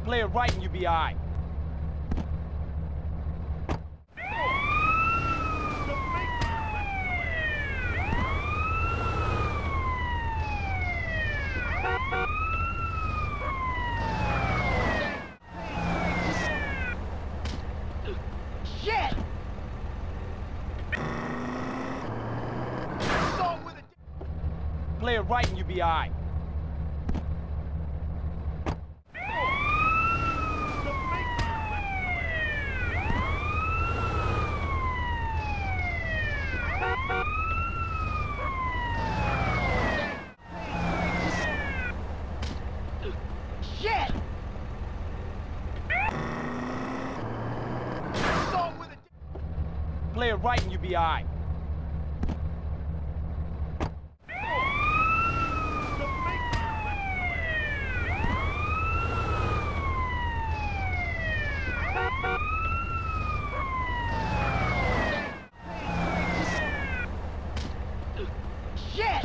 Play it right and you be alright. Shit! Play it right and you be alright. Shit! Play it right and you be alright. Shit!